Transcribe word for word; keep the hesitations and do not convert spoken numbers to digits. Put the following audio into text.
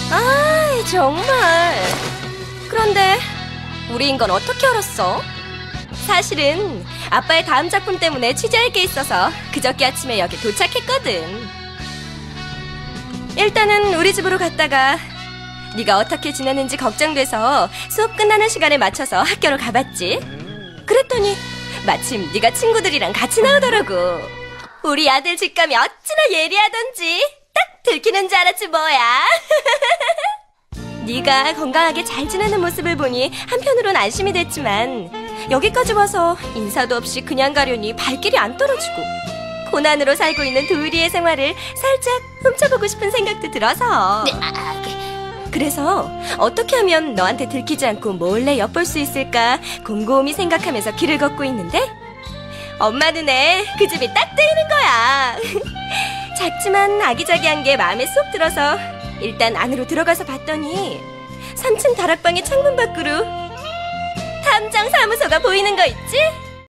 아, 정말. 그런데 우리인 건 어떻게 알았어? 사실은 아빠의 다음 작품 때문에 취재할 게 있어서 그저께 아침에 여기 도착했거든. 일단은 우리 집으로 갔다가 네가 어떻게 지냈는지 걱정돼서 수업 끝나는 시간에 맞춰서 학교로 가봤지. 그랬더니 마침 네가 친구들이랑 같이 나오더라고. 우리 아들 직감이 어찌나 예리하던지 딱 들키는 줄 알았지 뭐야. 네가 건강하게 잘 지내는 모습을 보니 한편으론 안심이 됐지만 여기까지 와서 인사도 없이 그냥 가려니 발길이 안 떨어지고 고난으로 살고 있는 도일이의 생활을 살짝 훔쳐보고 싶은 생각도 들어서. 네, 아, 그래서 어떻게 하면 너한테 들키지 않고 몰래 엿볼 수 있을까 곰곰이 생각하면서 길을 걷고 있는데 엄마 눈에 그 집이 딱 뜨이는 거야. 작지만 아기자기한 게 마음에 쏙 들어서 일단 안으로 들어가서 봤더니 삼 층 다락방의 창문 밖으로 탐정 사무소가 보이는 거 있지?